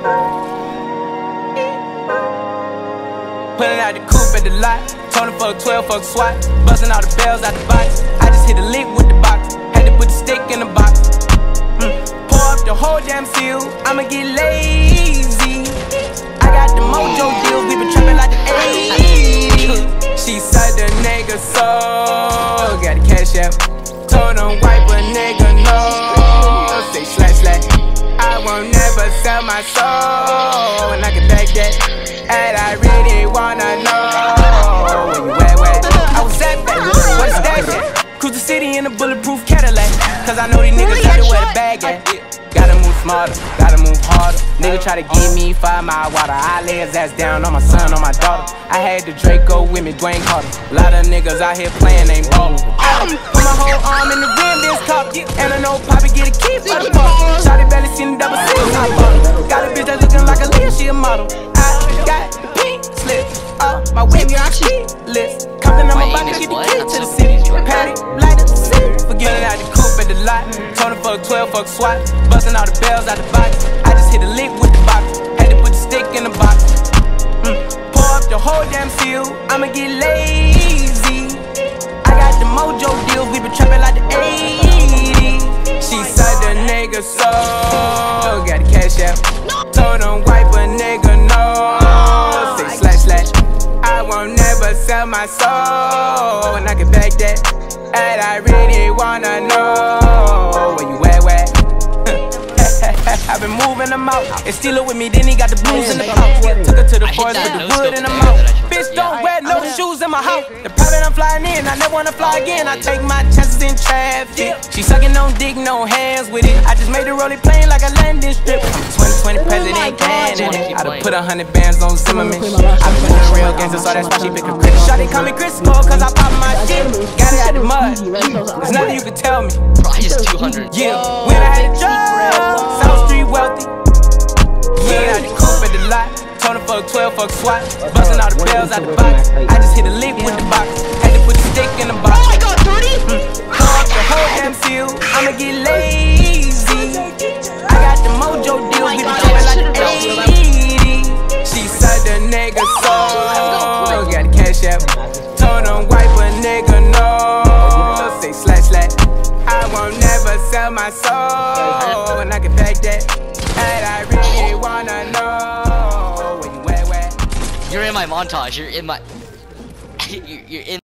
Pulling out the coupe at the lot. Told him fuck 12, fuck SWAT. Busting all the bells out the box. I just hit a lick with the box. Had to put the stick in the box. Pour up the whole damn seal. I'ma get lazy. I got the mojo deals. We been trapping like the 80s. She said the nigga so. Got the cash out. Told him wipe a nigga no. Say slash slash. I won't never sell my soul. And I can back that. And I really wanna know where you at? I was at that, what's that? Cruise the city in a bulletproof Cadillac. Cause I know these niggas got to wear the bag at. Gotta move smarter, gotta move harder. Nigga try to give me 5 mile water. I lay his ass down on my son, on my daughter. I had the Draco with me, Dwayne Carter. A lot of niggas out here playing, ain't ballin'. Put my whole arm in the rim, this cop. And I know Poppy get a key for the ball. Shawty barely seen the double C, I bought. Got a bitch that looking like a Leah, she a model. I got the pink slip up my whip, list. Compton, I'm about to get the key to the city. Patty, light up the city. Forgetting out the coupe at the lot. Told him fuck 12, fuck SWAT. Busting all the bells out the box. I just hit a lick with the box. Had to put the stick in the box. Pour up the whole damn seal. I'ma get lazy. I got the mojo deals. We been trapping like the 80s. She said the nigga so. Got the cash out. Told him wipe a nigga no. Say slash slash. I won't never sell my soul. And I can back that. And I really wanna know where you at? I've been moving them out. And steal it with me, then he got the blues in the pouch. Took her to the forest with the wood in the mouth. Bitch, don't wear no shoes in my house. The private I'm flying in, I never wanna fly again. I take my chances in traffic. She sucking on dick, no hands with it. I just made the rolling plane like a landing strip. I'm 2020 president candidate. I done put 100 bands on Zimmerman. I put a real gangster, so that's why she pick a Chris. Shawty call me Chris Cole, cause I pop my shit. Got it out the mud. There's nothing you can tell me. Price 200. Yeah, when I had a job, South Street wealthy. Yeah, out the coupe at the lot. Told him fuck 12, fuck SWAT. Busting all the bells out the box. I just hit a lick with the box. Had to put the stick in the box. Oh my god, 30? Pour up the whole damn seal. I'ma get lazy. I got the mojo deals. We been trapping like the 80s. She said the nigga so. Got the cash out. Told him wipe a nigga no. Say slash slash. I won't never sell my soul. And I can back that. And I really wanna know where you at? You're in my montage. You're in my. You're in.